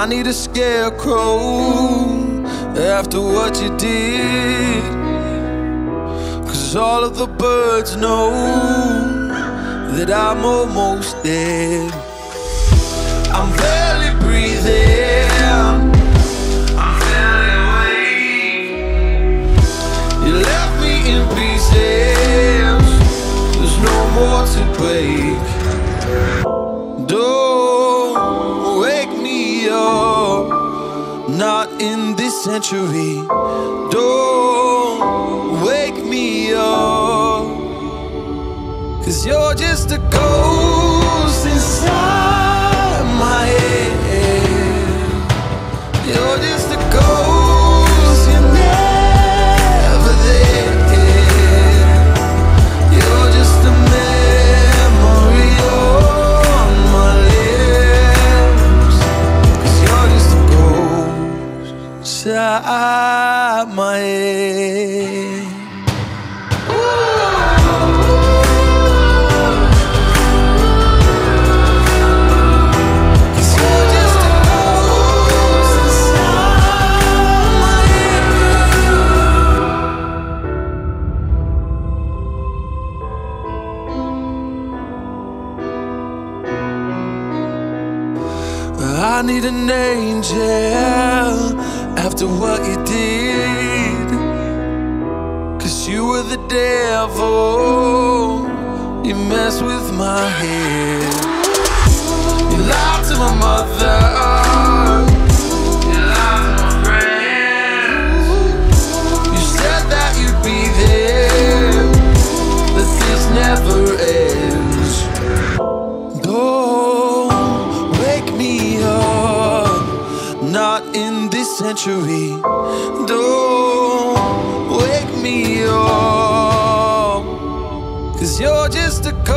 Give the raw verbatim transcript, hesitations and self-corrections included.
I need a scarecrow after what you did, 'cause all of the birds know that I'm almost dead. I'm barely breathing, I'm barely awake. You left me in pieces, there's no more to break. Don't wake me up, not in this century. Don't wake me up, 'cause you're just a ghost inside my head. You're just a ghost, you're never there. You're just a memory on my lips, 'cause you're just a ghost inside my head. I need an angel after what you did, 'cause you were the devil, you messed with my head. You lied to my mother, you lied to my friends. You said that you'd be there, that this never ends. Don't wake me up, not in this century. Don't wake me up, 'cause you're just a